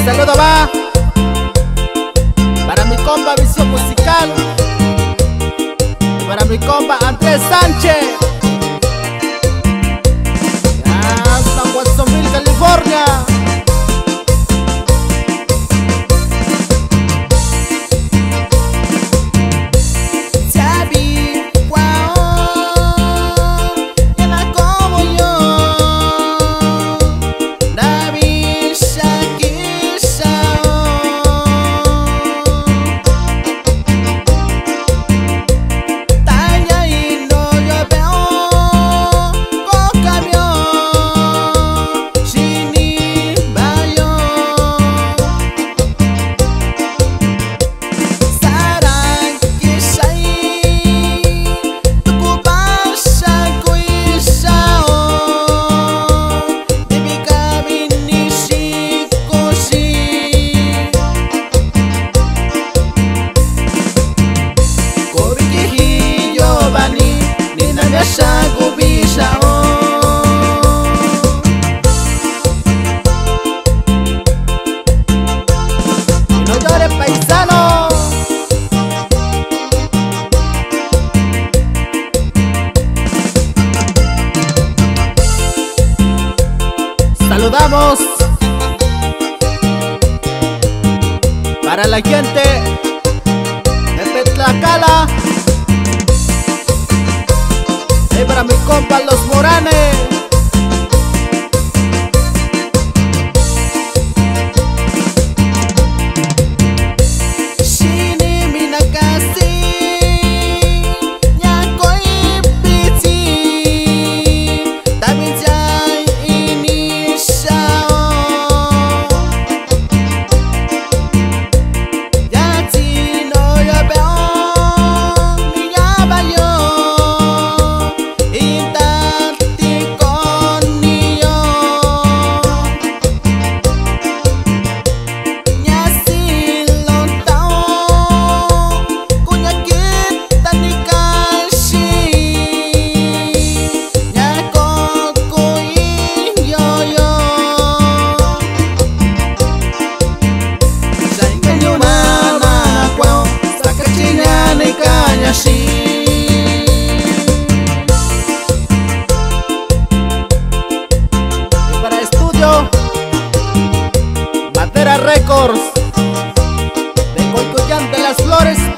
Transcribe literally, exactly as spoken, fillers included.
saludo va para mi compa Visión Musical, para mi compa Andrés Sánchez, hasta Watsonville, California. No llores, paisano. Saludamos para la gente de Tlaxcala, y para mi compa Los Moranes. Y para estudio Matera Records de Coycollán de las Flores,